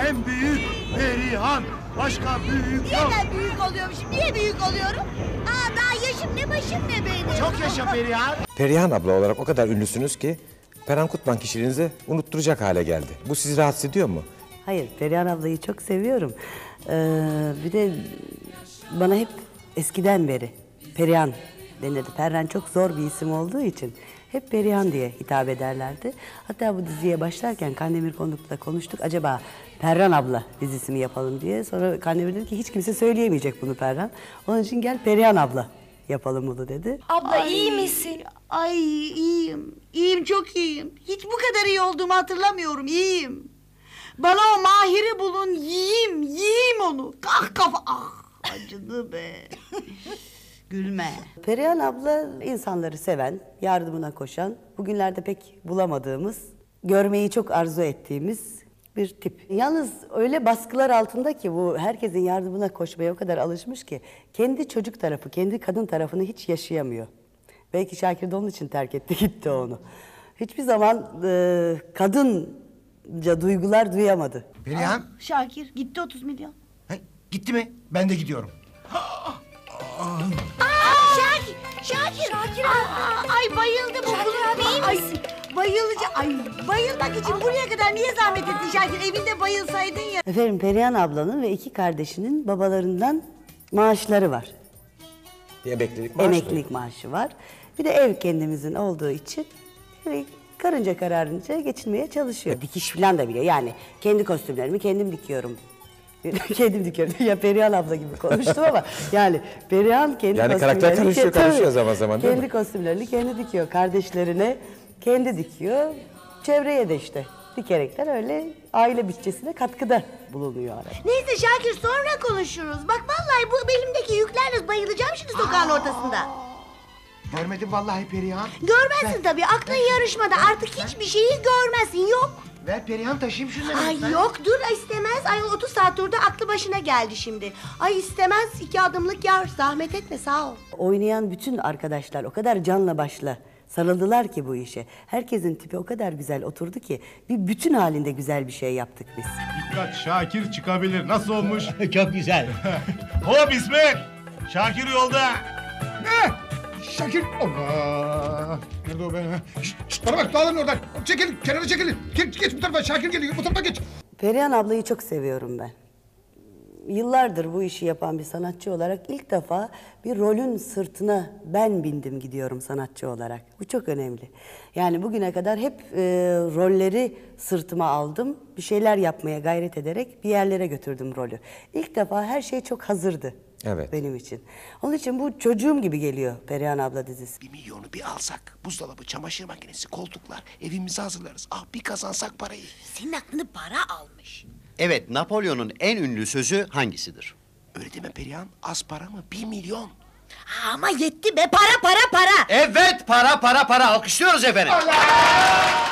en büyük Perihan. Başka büyük Niye yok. ben büyük oluyormuşum? Niye büyük oluyorum? Daha yaşım ne başım ne benim. Çok yaşa Perihan. Perihan abla olarak o kadar ünlüsünüz ki Perihan Kutman kişiliğinizi unutturacak hale geldi. Bu sizi rahatsız ediyor mu? Hayır, Perihan ablayı çok seviyorum. Bir de bana hep eskiden beri Perihan denirdi. Perihan çok zor bir isim olduğu için hep Perihan diye hitap ederlerdi. Hatta bu diziye başlarken Kandemir Konuk'la konuştuk. Acaba Perihan abla dizisi mi yapalım diye. Sonra Kandemir dedi ki hiç kimse söyleyemeyecek bunu Perihan. Onun için gel Perihan abla yapalım bunu dedi. Abla iyi misin? Ay iyiyim. İyiyim, çok iyiyim. Hiç bu kadar iyi olduğumu hatırlamıyorum. İyiyim. Bana o Mahir'i bulun, yiyeyim onu. Kah kafa. Ah, acıdı be. Gülme. Perihan abla insanları seven, yardımına koşan, bugünlerde pek bulamadığımız, görmeyi çok arzu ettiğimiz bir tip. Yalnız öyle baskılar altında ki bu herkesin yardımına koşmaya o kadar alışmış ki kendi çocuk tarafı, kendi kadın tarafını hiç yaşayamıyor. Belki Şakir de onun için terk etti gitti onu. Hiçbir zaman kadınca duygular duyamadı. Perihan. Şakir gitti 30 milyon. Gitti mi? Ben de gidiyorum. Şakir. Ay bayıldım. Şakir abi, iyi Ay bayılacağım. Ay bayılmak için buraya kadar niye zahmet ettin Şakir? Evinde bayılsaydın ya. Efendim Perihan ablanın ve iki kardeşinin babalarından maaşları var. Bir emeklilik maaşı mı? Emeklilik maaşı var. Bir de ev kendimizin olduğu için karınca kararınca geçinmeye çalışıyor. Dikiş falan da biliyor. Yani kendi kostümlerimi kendim dikiyorum. Kendim dikiyorum. Ya Perihan abla gibi konuştum ama yani Perihan kendi Yani karakter karışıyor zaman zaman, değil mi? Kendi kostümlerini kendi dikiyor. Kardeşlerine kendi dikiyor. Çevreye de işte dikerekten öyle aile bütçesine katkıda bulunuyor arada. Neyse Şakir sonra konuşuruz. Bak vallahi bu belimdeki yüklerle bayılacağım şimdi sokağın ortasında. Görmedim vallahi Perihan. Görmezsin tabii. Aklın yarışmada. Artık hiçbir şeyi görmezsin. Yok. Ver Perihan taşıyayım şunları. Ay yok dur istemez. Ay 30 saat durdu aklı başına geldi şimdi. Ay istemez 2 adımlık yar. Zahmet etme sağ ol. Oynayan bütün arkadaşlar o kadar canla başla sarıldılar ki bu işe. Herkesin tipi o kadar güzel oturdu ki bir bütün halinde güzel bir şey yaptık biz. Dikkat Şakir çıkabilir. Nasıl olmuş? Çok güzel. Hop İsmet! Şakir yolda. Ne? Şakir. Allah. Nerede o be? Şşt, bana bak dağılın oradan. Çekilin. Kenara çekilin. Geç bu tarafa. Şakir geliyor. Bu tarafa geç. Perihan ablayı çok seviyorum ben. Yıllardır bu işi yapan bir sanatçı olarak ilk defa bir rolün sırtına ben bindim gidiyorum sanatçı olarak. Bu çok önemli. Yani bugüne kadar hep rolleri sırtıma aldım. Bir şeyler yapmaya gayret ederek bir yerlere götürdüm rolü. İlk defa her şey çok hazırdı. Evet. Benim için. Onun için bu çocuğum gibi geliyor Perihan abla dizisi. 1 milyonu bir alsak, buzdolabı, çamaşır makinesi, koltuklar, evimizi hazırlarız. Ah bir kazansak parayı. Senin aklını para almış. Evet, Napolyon'un en ünlü sözü hangisidir? Öyle deme Perihan, az para mı? 1 milyon. Ama yetti be para. Evet, para. Alkışlıyoruz efendim.